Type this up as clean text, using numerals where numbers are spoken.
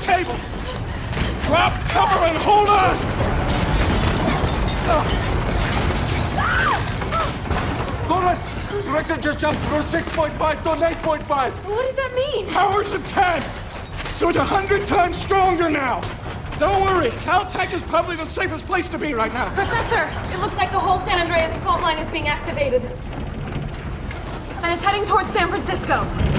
table. Drop cover and hold on. Lawrence! Director just jumped through 6.5 to an 8.5. What does that mean? Power's to 10. So it's 100 times stronger now. Don't worry, Caltech is probably the safest place to be right now. Professor, it looks like the whole San Andreas fault line is being activated. And it's heading towards San Francisco.